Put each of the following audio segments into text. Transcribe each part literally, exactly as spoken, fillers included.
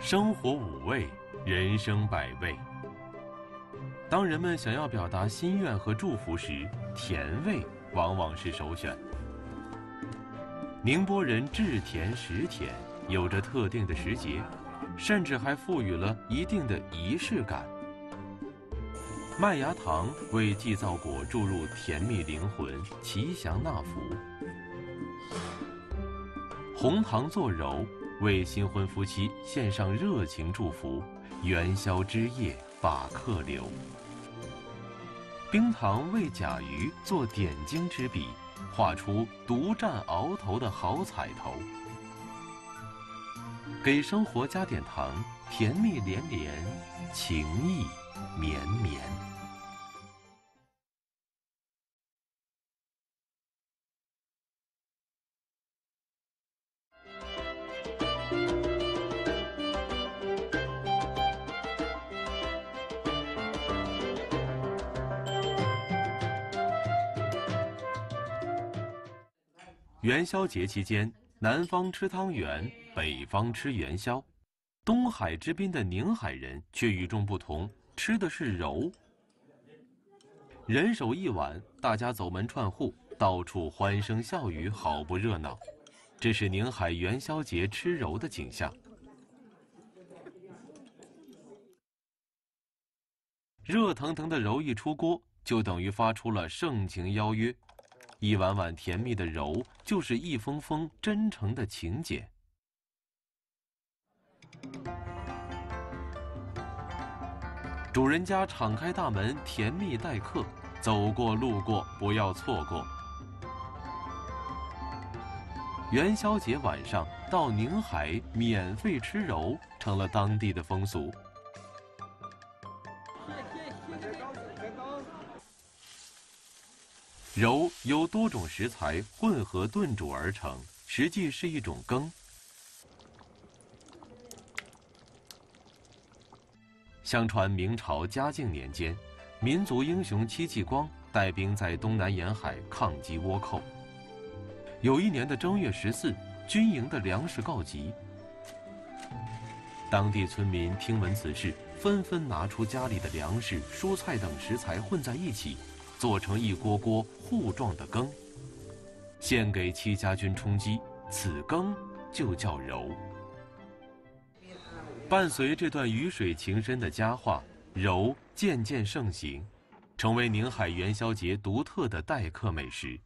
生活五味，人生百味。当人们想要表达心愿和祝福时，甜味往往是首选。宁波人制甜食甜，有着特定的时节，甚至还赋予了一定的仪式感。麦芽糖为缔造果注入甜蜜灵魂，吉祥纳福；红糖做揉为新婚夫妻献上热情祝福，元宵之夜把客留；冰糖为甲鱼做点睛之笔，画出独占鳌头的好彩头。给生活加点糖，甜蜜连连，情意绵绵。元宵节期间，南方吃汤圆，北方吃元宵。东海之滨的宁海人却与众不同，吃的是揉。人手一碗，大家走门串户，到处欢声笑语，好不热闹。这是宁海元宵节吃揉的景象。热腾腾的揉一出锅，就等于发出了盛情邀约。一碗碗甜蜜的揉，就是一封封真诚的请柬。主人家敞开大门，甜蜜待客，走过路过不要错过。元宵节晚上到宁海免费吃揉，成了当地的风俗。揉由多种食材混合炖煮而成，实际是一种羹。相传明朝嘉靖年间，民族英雄戚继光带兵在东南沿海抗击倭寇。有一年的正月十四，军营的粮食告急。当地村民听闻此事，纷纷拿出家里的粮食、蔬菜等食材混在一起，做成一锅锅糊状的羹，献给戚家军充饥。此羹就叫揉。伴随这段鱼水情深的佳话，揉渐渐盛行，成为宁海元宵节独特的待客美食。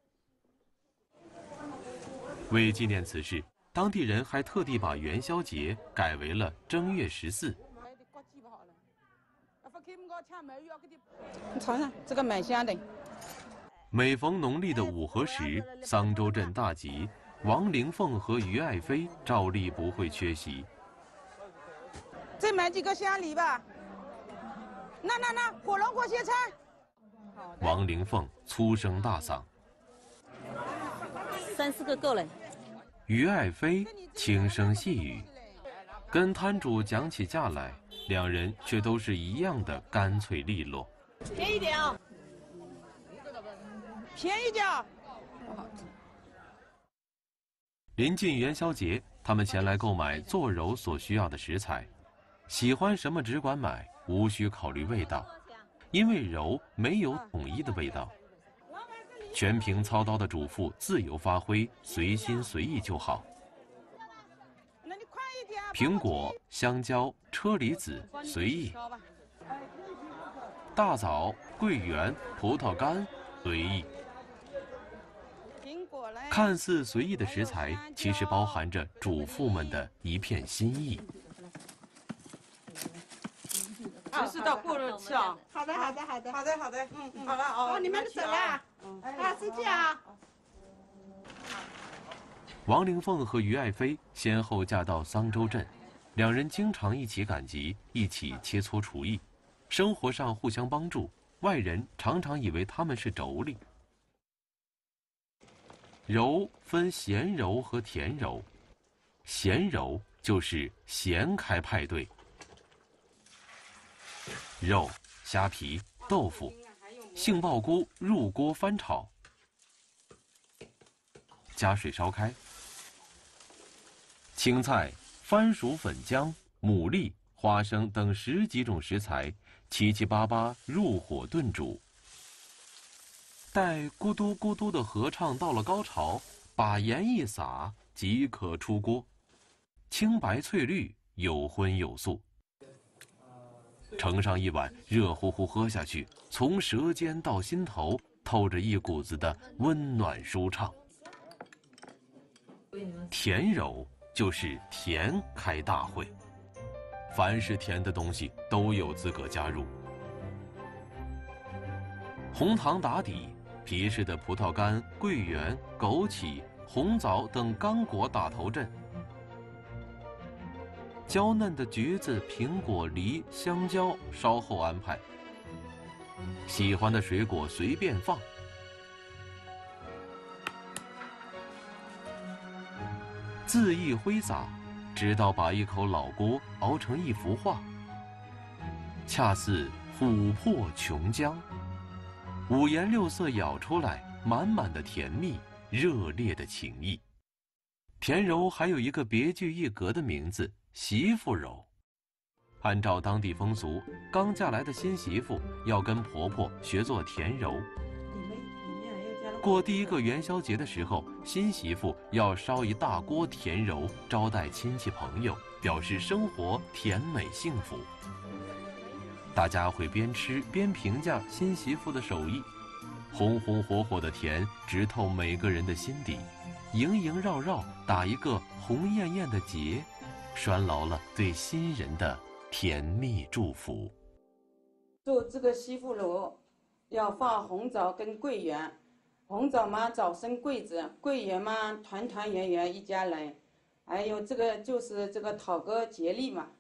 为纪念此事，当地人还特地把元宵节改为了正月十四。 你尝尝，这个蛮香的。 每逢农历的五合时，桑洲镇大集，王灵凤和于爱妃照例不会缺席。 再买几个香梨吧。那那那，火龙果切菜。 王灵凤粗声大嗓， 三四个够了。 于爱妃轻声细语，跟摊主讲起价来，两人却都是一样的干脆利落。 便宜点啊！ 便宜点。 临近元宵节，他们前来购买做揉所需要的食材，喜欢什么只管买，无需考虑味道，因为揉没有统一的味道。全凭操刀的主妇自由发挥，随心随意就好。苹果、香蕉、车厘子随意，大枣、桂圆、葡萄干随意。看似随意的食材，其实包含着主妇们的一片心意。 随时到过日吃啊！ 好的，好的，好的， 好的，好的，嗯嗯，好了哦， 哦， 你们走了，啊，再见啊！ 王灵凤和于爱妃先后嫁到桑洲镇，两人经常一起赶集，一起切磋厨艺，生活上互相帮助，外人常常以为他们是妯娌。揉分咸揉和甜揉，咸揉就是咸开派对，肉、虾皮、豆腐、杏鲍菇入锅翻炒，加水烧开，青菜、番薯粉浆牡蛎、花生等十几种食材，七七八八入火炖煮。待咕嘟咕嘟的合唱到了高潮，把盐一撒，即可出锅。清白翠绿，有荤有素。盛上一碗，热乎乎喝下去，从舌尖到心头，透着一股子的温暖舒畅。甜揉就是甜开大会，凡是甜的东西都有资格加入。红糖打底，皮实的葡萄干、桂圆、枸杞、红枣等干果打头阵。娇嫩的橘子、苹果、梨、香蕉稍后安排。喜欢的水果随便放。恣意挥洒，直到把一口老锅熬成一幅画，恰似琥珀琼浆，五颜六色舀出来，满满的甜蜜，热烈的情谊。甜揉还有一个别具一格的名字。媳妇揉，按照当地风俗，刚嫁来的新媳妇要跟婆婆学做甜揉。过第一个元宵节的时候，新媳妇要烧一大锅甜揉，招待亲戚朋友，表示生活甜美幸福。大家会边吃边评价新媳妇的手艺，红红火火的甜直透每个人的心底，萦萦绕绕打一个红艳艳的结。拴牢了对新人的甜蜜祝福。 做这个媳妇揉，要放红枣跟桂圆。红枣嘛，早生贵子；桂圆嘛，团团圆圆一家人。还有这个就是这个讨个吉利嘛。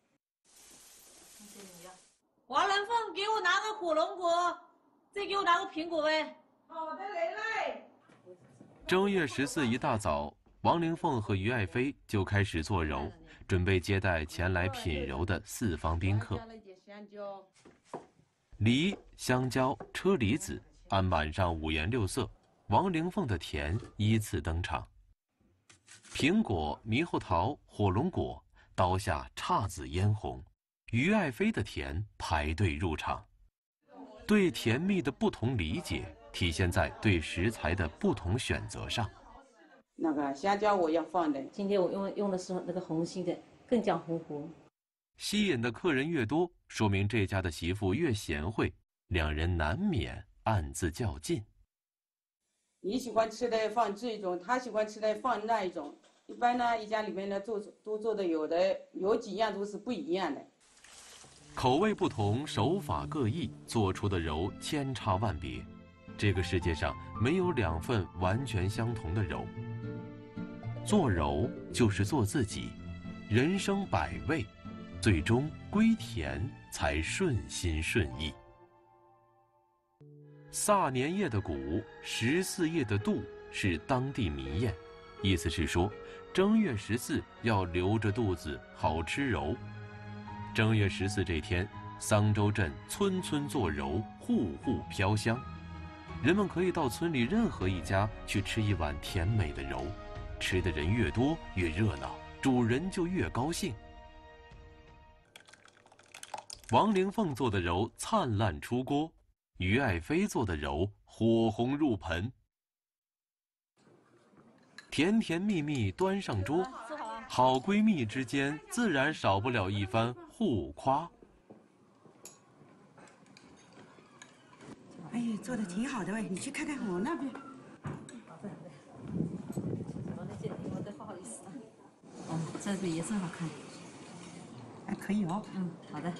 华人凤，给我拿个火龙果，再给我拿个苹果呗。 好的，来来。 正月十四一大早，王灵凤和于爱妃就开始做揉。准备接待前来品揉的四方宾客。梨、香蕉、车厘子案板上五颜六色，王灵凤的甜依次登场。苹果、猕猴桃、火龙果刀下姹紫嫣红，于爱妃的甜排队入场。对甜蜜的不同理解，体现在对食材的不同选择上。 那个香蕉我要放的， 今天我用用的是那个红心的，更加红糊。 吸引的客人越多，说明这家的媳妇越贤惠，两人难免暗自较劲。 你喜欢吃的放这一种，他喜欢吃的放那一种。一般呢，一家里面呢做都做的有的有几样都是不一样的。 口味不同，手法各异，做出的揉千差万别。这个世界上没有两份完全相同的揉。做揉就是做自己，人生百味，最终归甜才顺心顺意。萨年夜的鼓，十四夜的肚是当地民谚，意思是说，正月十四要留着肚子好吃揉。正月十四这天，桑州镇村村做揉，户户飘香。人们可以到村里任何一家去吃一碗甜美的揉。吃的人越多越热闹，主人就越高兴。王灵凤做的揉灿烂出锅，于爱妃做的揉火红入盆。甜甜蜜蜜端上桌，好闺蜜之间自然少不了一番互夸。 哎呀，做的挺好的喂，你去看看我那边。 哦，这个颜色好看， 还可以哦。 嗯，好的。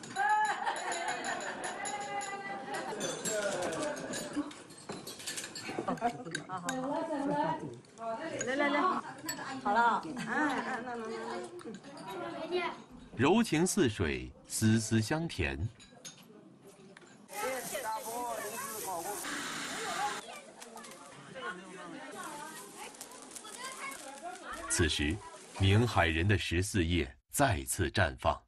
好好好，来来来，好了。 哎哎，那那那。 柔情似水，丝丝香甜。此时，明海人的十四夜再次绽放。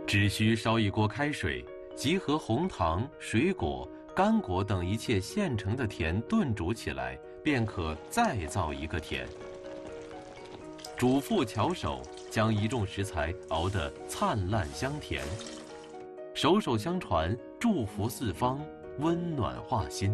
只需烧一锅开水，集合红糖、水果、干果等一切现成的甜炖煮起来，便可再造一个甜。主妇巧手，将一众食材熬得灿烂香甜，手手相传，祝福四方，温暖化心。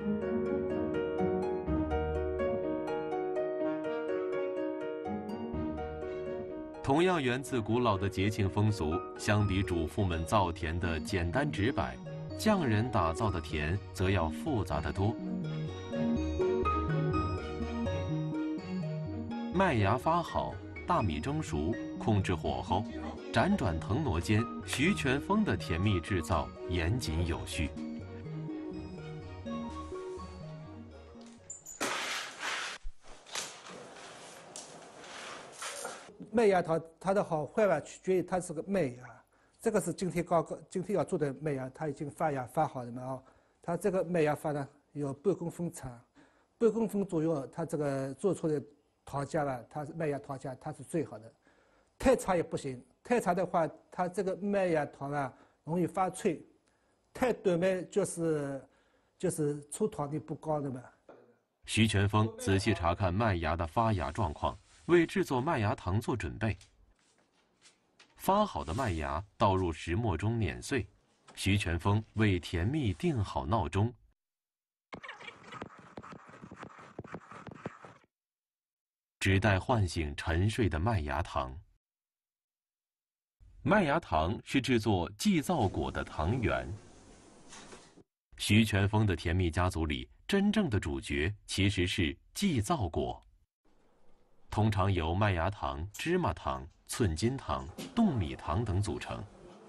同样源自古老的节庆风俗，相比主妇们造甜的简单直白，匠人打造的甜则要复杂得多。麦芽发好，大米蒸熟，控制火候，辗转腾挪间，徐全峰的甜蜜制造严谨有序。 麦芽糖它的好坏吧，取决于它是个麦芽。这个是今天刚刚今天要做的麦芽，它已经发芽发好了嘛啊。它这个麦芽发呢有半公分长，半公分左右，它这个做出的糖浆吧，它是麦芽糖浆，它是最好的。太长也不行，太长的话，它这个麦芽糖啊容易发脆；太短嘛，就是就是出糖率不高的嘛。 徐全峰仔细查看麦芽的发芽状况，为制作麦芽糖做准备。发好的麦芽倒入石磨中碾碎，徐全峰为甜蜜定好闹钟。只待唤醒沉睡的麦芽糖。麦芽糖是制作祭灶果的糖源。徐全峰的甜蜜家族里，真正的主角其实是祭灶果。通常由麦芽糖、芝麻糖、寸金糖、冻米糖等组成。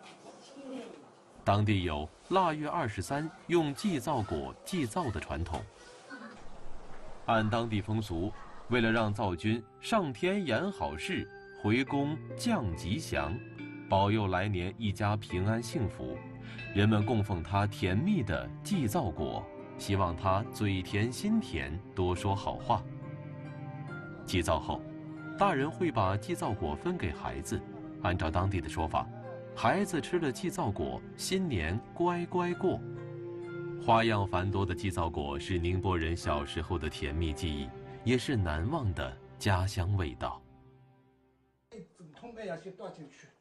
当地有腊月二十三用祭灶果祭灶的传统。按当地风俗，为了让灶君上天言好事，回宫降吉祥，保佑来年一家平安幸福，人们供奉他甜蜜的祭灶果，希望他嘴甜心甜，多说好话。祭灶后，大人会把祭灶果分给孩子，按照当地的说法，孩子吃了祭灶果，新年乖乖过。花样繁多的祭灶果是宁波人小时候的甜蜜记忆，也是难忘的家乡味道。 整桶麦芽先倒进去，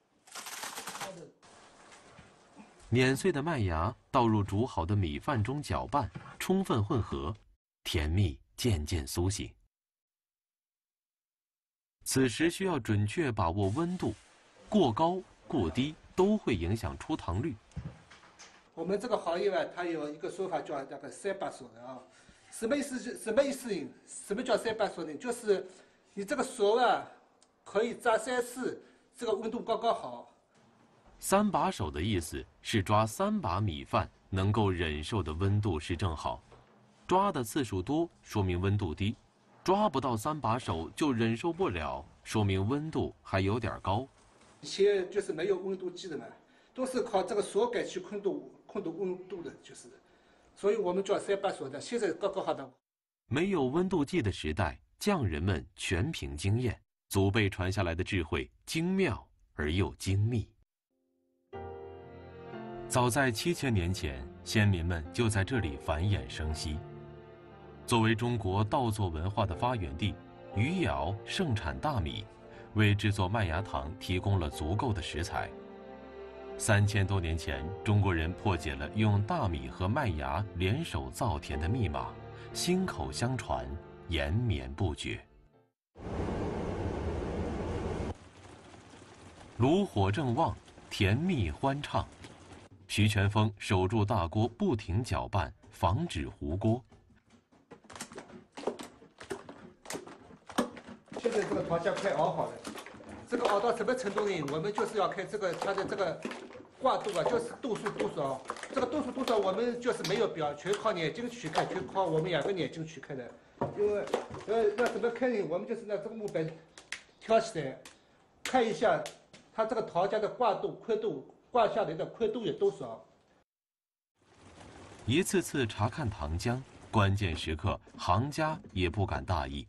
碾碎的麦芽倒入煮好的米饭中搅拌，充分混合，甜蜜渐渐苏醒。此时需要准确把握温度，过高、过低都会影响出糖率。 我们这个行业吧，它有一个说法叫那个三把锁的啊。什么意思？什么意思？什么叫三把锁呢？就是你这个锁啊，可以扎三次，这个温度刚刚好。 三把手的意思是抓三把米饭能够忍受的温度是正好，抓的次数多说明温度低，抓不到三把手就忍受不了，说明温度还有点高。 以前就是没有温度计的嘛，都是靠这个锁杆去控度控度温度的，就是，所以我们叫三把锁的。现在刚刚好的。 没有温度计的时代，匠人们全凭经验，祖辈传下来的智慧精妙而又精密。早在七千年前，先民们就在这里繁衍生息。作为中国稻作文化的发源地，余姚盛产大米，为制作麦芽糖提供了足够的食材。三千多年前，中国人破解了用大米和麦芽联手造甜的密码，心口相传，延绵不绝。炉火正旺，甜蜜欢畅。徐全峰守住大锅，不停搅拌，防止糊锅。 现在这个糖浆快熬好了，这个熬到什么程度呢？我们就是要看这个它的这个挂度啊，就是度数多少。这个度数多少，我们就是没有表，全靠眼睛去看，全靠我们两个眼睛去看的。因为呃，那怎么看呢？我们就是拿这个木板挑起来，看一下它这个糖浆的挂度、宽度。挂下来的宽度有多少？ 一次次查看糖浆，关键时刻行家也不敢大意。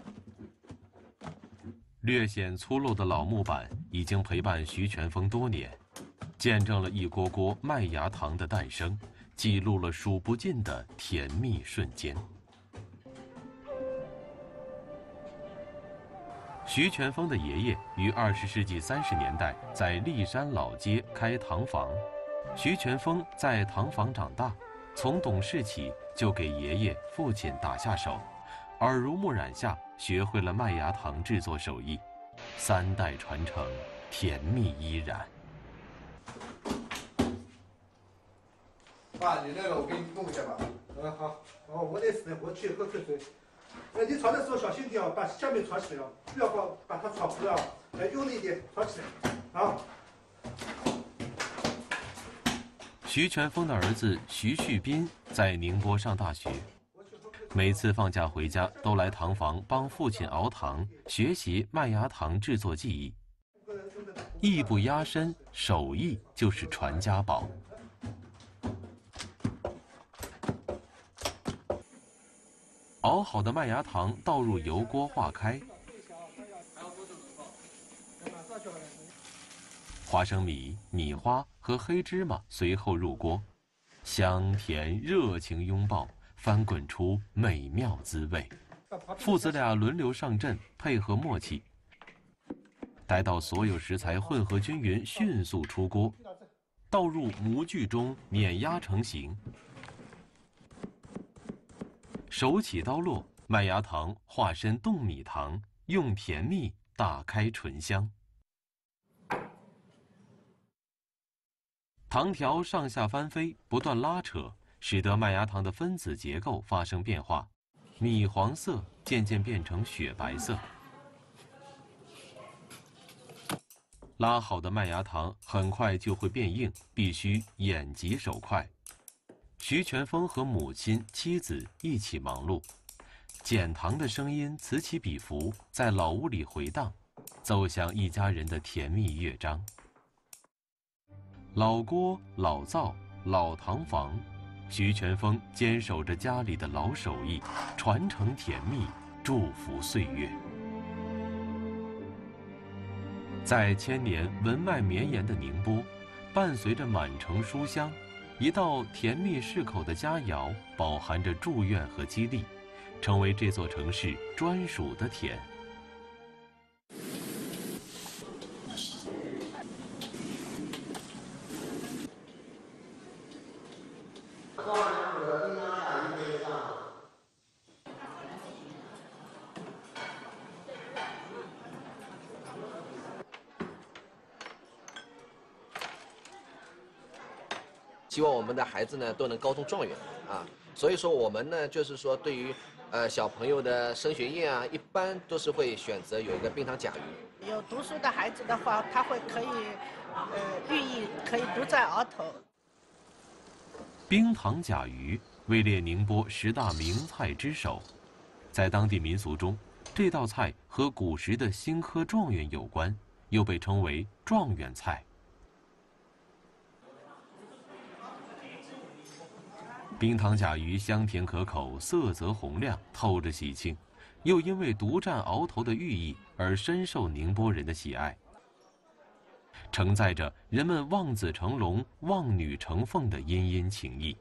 略显粗陋的老木板已经陪伴徐全峰多年， 见证了一锅锅麦芽糖的诞生，记录了数不尽的甜蜜瞬间。徐全峰的爷爷于二十世纪三十年代在骊山老街开糖坊，徐全峰在糖坊长大，从懂事起就给爷爷、父亲打下手，耳濡目染下学会了麦芽糖制作手艺，三代传承，甜蜜依然。 爸，你来了，我给你弄一下吧。嗯，好，哦，我得死，我去喝口水。呃，你炒的时候小心点哦，把下面炒起来哦，不要把把它炒糊了哦，呃，用力一点，炒起来，好。 徐全峰的儿子徐旭斌在宁波上大学，每次放假回家都来糖坊帮父亲熬糖，学习麦芽糖制作技艺。艺不压身，手艺就是传家宝。熬好的麦芽糖倒入油锅化开，花生米、米花和黑芝麻随后入锅，香甜热情拥抱，翻滚出美妙滋味。父子俩轮流上阵，配合默契。待到所有食材混合均匀，迅速出锅，倒入模具中碾压成型。手起刀落，麦芽糖化身冻米糖，用甜蜜打开醇香。糖条上下翻飞，不断拉扯，使得麦芽糖的分子结构发生变化，米黄色渐渐变成雪白色。拉好的麦芽糖很快就会变硬，必须眼疾手快。徐全峰和母亲、妻子一起忙碌，减糖的声音此起彼伏，在老屋里回荡，奏响一家人的甜蜜乐章。老锅、老灶、老糖坊，徐全峰坚守着家里的老手艺，传承甜蜜，祝福岁月。在千年文脉绵延的宁波，伴随着满城书香，一道甜蜜适口的佳肴，饱含着祝愿和激励，成为这座城市专属的甜。 希望我们的孩子呢都能高中状元啊，所以说我们呢就是说对于呃小朋友的升学宴啊，一般都是会选择有一个冰糖甲鱼。 有读书的孩子的话，他会可以呃寓意可以独占鳌头。 冰糖甲鱼位列宁波十大名菜之首，在当地民俗中，这道菜和古时的新科状元有关，又被称为状元菜。冰糖甲鱼香甜可口，色泽红亮，透着喜庆，又因为独占鳌头的寓意而深受宁波人的喜爱，承载着人们望子成龙、望女成凤的殷殷情谊。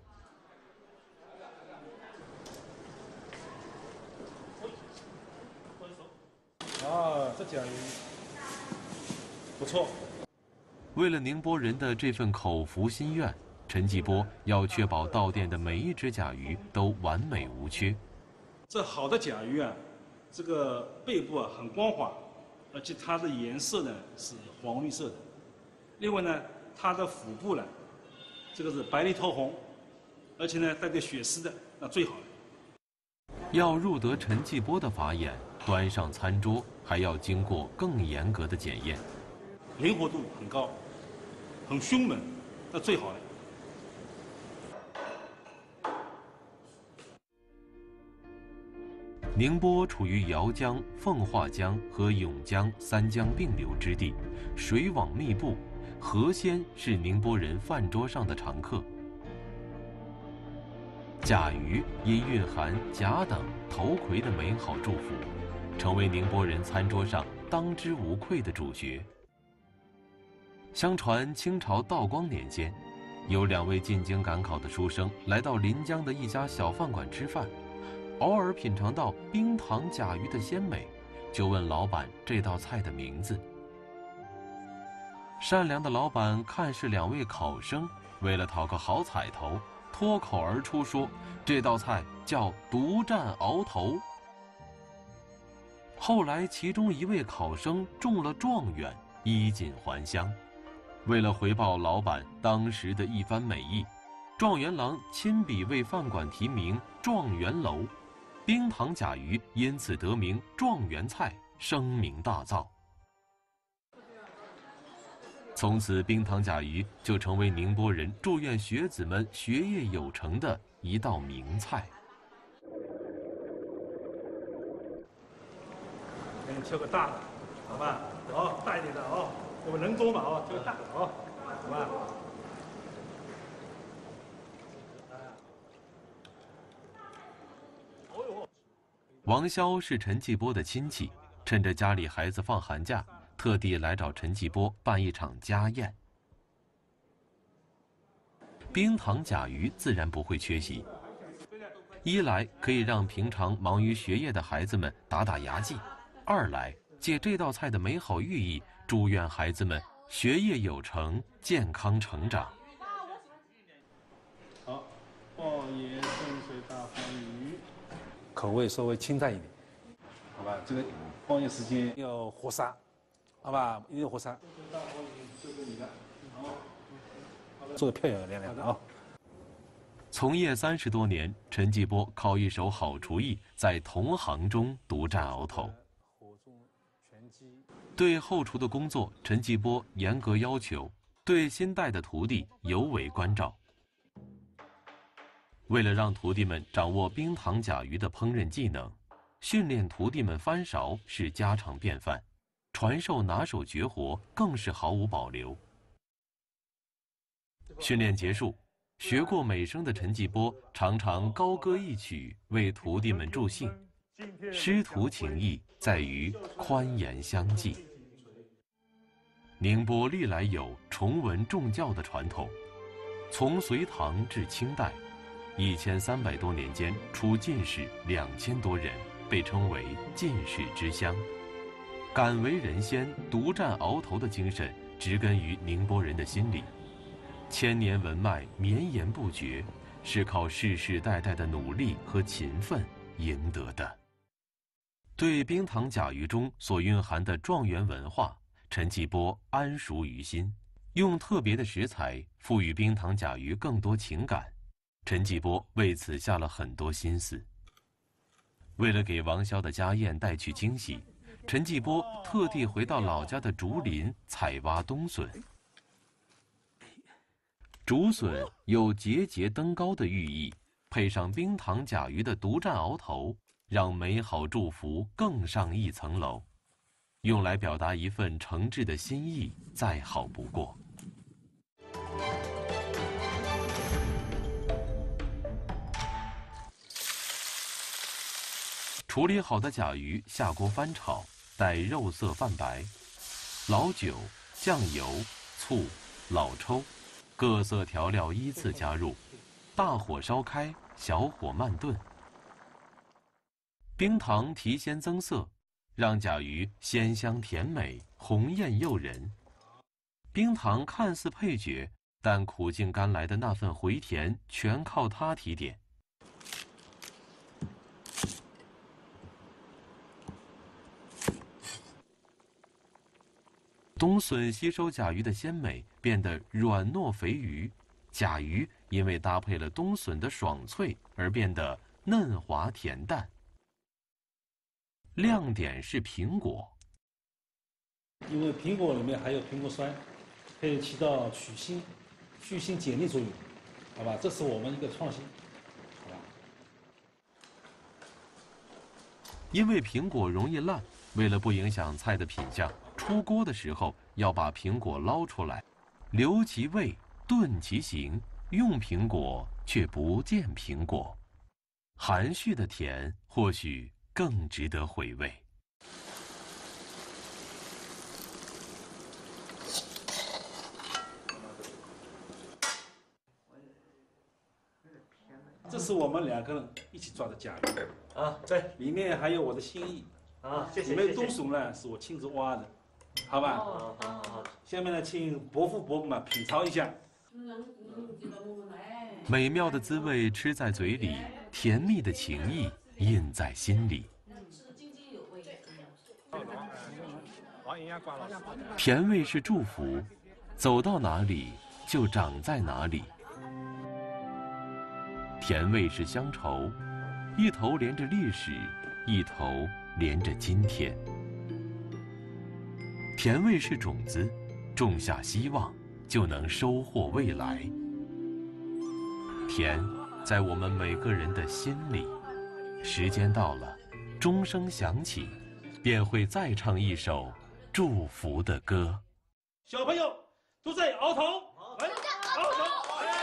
啊，这甲鱼不错。 为了宁波人的这份口福心愿，陈继波要确保到店的每一只甲鱼都完美无缺。 这好的甲鱼啊，这个背部啊很光滑，而且它的颜色呢是黄绿色的。另外呢，它的腹部呢，这个是白里透红，而且呢带点血丝的，那最好了。 要入得陈继波的法眼，端上餐桌还要经过更严格的检验。 灵活度很高，很凶猛，那最好了。 宁波处于姚江、奉化江和甬江三江并流之地，水网密布，河鲜是宁波人饭桌上的常客。甲鱼因蕴含甲等头魁的美好祝福，成为宁波人餐桌上当之无愧的主角。 相传清朝道光年间，有两位进京赶考的书生来到临江的一家小饭馆吃饭，偶尔品尝到冰糖甲鱼的鲜美，就问老板这道菜的名字。善良的老板看是两位考生，为了讨个好彩头，脱口而出说这道菜叫独占鳌头。后来其中一位考生中了状元，衣锦还乡。为了回报老板当时的一番美意，状元郎亲笔为饭馆题名状元楼，冰糖甲鱼因此得名状元菜，声名大噪。从此，冰糖甲鱼就成为宁波人祝愿学子们学业有成的一道名菜。 给你挑个大的，好吧？哦，大一点的哦，我人多嘛哦，挑个大的哦，好吧？ 王潇是陈继波的亲戚，趁着家里孩子放寒假，特地来找陈继波办一场家宴。冰糖甲鱼自然不会缺席，一来可以让平常忙于学业的孩子们打打牙祭，二来借这道菜的美好寓意，祝愿孩子们学业有成，健康成长。 好，爆爷深水大黄鱼， 口味稍微清淡一点，好吧？这个爆腌时间要活杀，好吧？一定要活杀。 大黄鱼交给你了，好， 做的漂漂亮亮的啊！ 从业三十多年，陈继波靠一手好厨艺，在同行中独占鳌头。对后厨的工作，陈继波严格要求，对新带的徒弟尤为关照。为了让徒弟们掌握冰糖甲鱼的烹饪技能，训练徒弟们翻勺是家常便饭，传授拿手绝活更是毫无保留。训练结束，学过美声的陈继波常常高歌一曲，为徒弟们助兴。师徒情谊在于宽严相济。宁波历来有崇文重教的传统，从隋唐至清代，一千三百多年间出进士两千多人，被称为进士之乡。敢为人先、独占鳌头的精神植根于宁波人的心里，千年文脉绵延不绝，是靠世世代代的努力和勤奋赢得的。对冰糖甲鱼中所蕴含的状元文化，陈继波谙熟于心，用特别的食材赋予冰糖甲鱼更多情感。陈继波为此下了很多心思。为了给王潇的家宴带去惊喜，陈继波特地回到老家的竹林采挖冬笋。竹笋有节节登高的寓意，配上冰糖甲鱼的独占鳌头，让美好祝福更上一层楼。用来表达一份诚挚的心意，再好不过。处理好的甲鱼下锅翻炒，待肉色泛白，老酒、酱油、醋、老抽各色调料依次加入，大火烧开，小火慢炖。冰糖提鲜增色，让甲鱼鲜香甜美，红艳诱人。冰糖看似配角，但苦尽甘来的那份回甜，全靠它提点。冬笋吸收甲鱼的鲜美，变得软糯肥腴；甲鱼因为搭配了冬笋的爽脆，而变得嫩滑甜淡。亮点是苹果， 因为苹果里面含有苹果酸，可以起到去腥、去腥解腻作用，好吧？这是我们一个创新，好吧？ 因为苹果容易烂，为了不影响菜的品相，出锅的时候要把苹果捞出来，留其味，顿其形，用苹果却不见苹果，含蓄的甜或许更值得回味。 是我们两个人一起抓的甲鱼啊，对， 里面还有我的心意啊，谢谢。 里面冬笋呢是我亲自挖的，好吧？ 好好好。 下面呢，请伯父伯母们品尝一下。 美妙的滋味吃在嘴里，甜蜜的情谊印在心里。甜味是祝福，走到哪里就长在哪里。甜味是乡愁，一头连着历史，一头连着今天。甜味是种子，种下希望，就能收获未来。甜在我们每个人的心里。时间到了，钟声响起，便会再唱一首祝福的歌。 小朋友都在熬头，来熬头。